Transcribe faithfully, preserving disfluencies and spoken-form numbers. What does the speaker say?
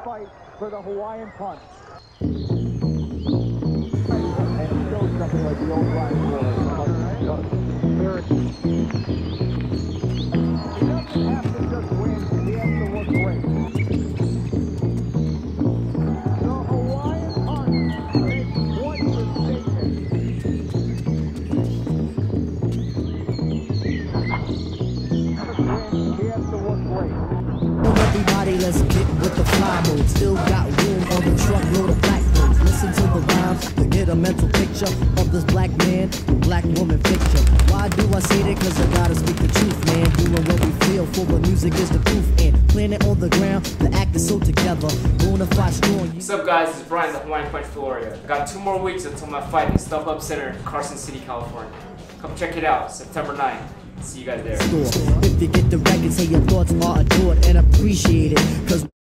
fight for the Hawaiian punch. And it shows something like the old Brian Viloria. He doesn't have to just win, he has to look great. The Hawaiian punch makes quite the statement. He has to look great. Everybody, let's get with the fly mode. Still got room on the truckload of black dudes. Listen to the rhymes to get a mental picture of this black man, black woman picture. Why do I say that? Cause I gotta speak the truth, man. Doing what we feel, for the music is the proof. And playing it on the ground, the act is so together. Bonafide strong. What's up, guys? It's Brian, the Hawaiian Punch Viloria. I got two more weeks until my fight in Stubhub Center in Carson City, California. Come check it out, September ninth. See you guys there. If you get the record, say your thoughts are adored and appreciated. Cause